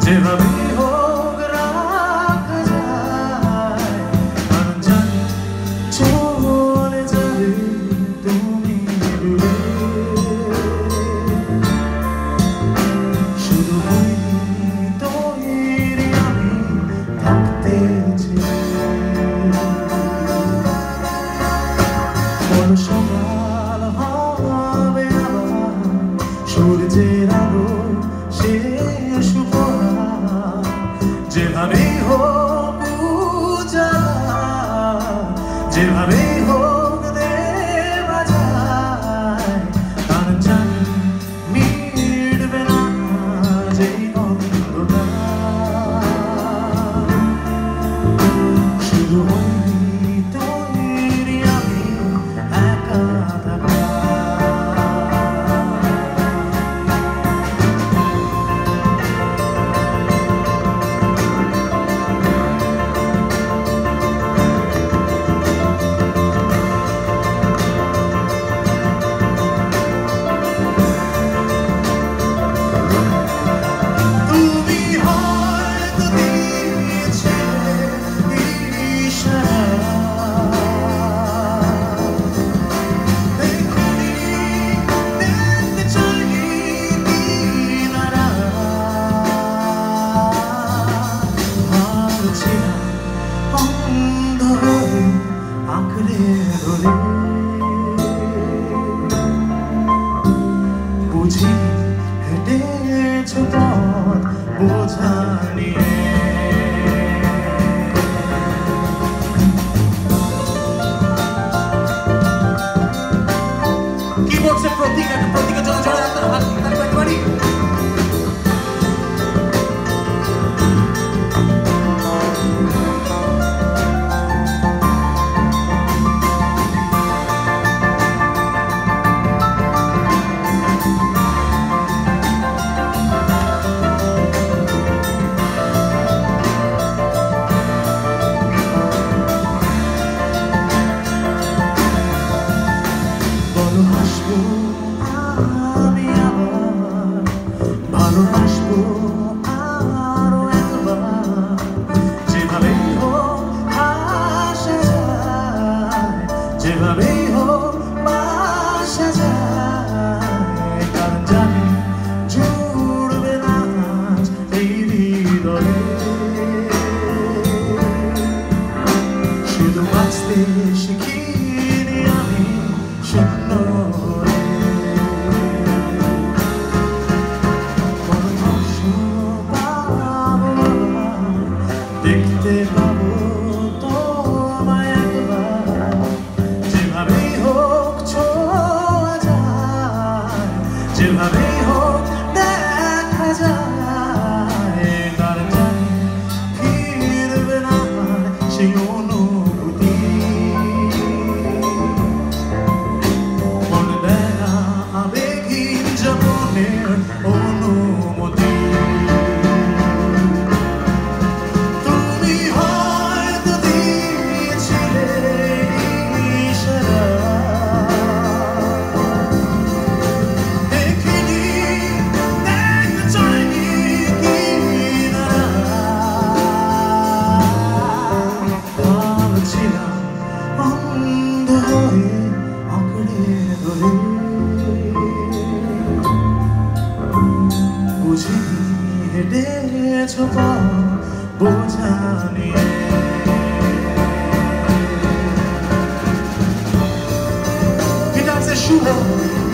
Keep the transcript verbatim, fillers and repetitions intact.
যেভাবেই হোক রাখা যায়, কারণ জানি চলে যাবে তুমি দূরে। শুধু তৈরি আমি থাকতে চাই। বড় সকাল হবে আবার, সূর্যের আলো শেষ উপহার। যেভাবেই হোক উজালা, যেভাবেই হোক দেওয়া যায়, কারণ জানি মিটবে না যেই অন্ধকার। শুধু তৈরি আমি একা থাকা। বুঝি হেঁটেছ পথ বোঝা নিয়ে। কি বলছে প্রতীক? একটা প্রতীকের জন্য জোরে হাত তালি পাইতে পারি? ভালোবাসবো আমি আবার, ভালোবাসবো আরো একবার। যেভাবেই হোক আসা যায়, যেভাবেই হোক বাসা যায়, কারণ জানি জুড়বে না এই হৃদয়ে। শুধু বাঁচতে শিখিনি আমি শূন্য হয়ে। দেখতে পাবো তোমায় একবার, যেভাবেই হোক ছোঁয়া যায়, যেভাবেই হোক দেখা যায়, কারণ জানি ফিরবে না সেই অনুভূতি। মনে দেয় না আবেগহীন জীবনের অনুমতি। তুমি হয়তো দিয়েছিলে ইশারা, দেখিনি দেখতে চাইনি কিনারা। ভাবছিলাম অন্ধ হয়ে আঁকড়ে ধরে, বুঝিনি হেঁটেছ পথ বোঝা নিয়ে। Guitar's a shoe.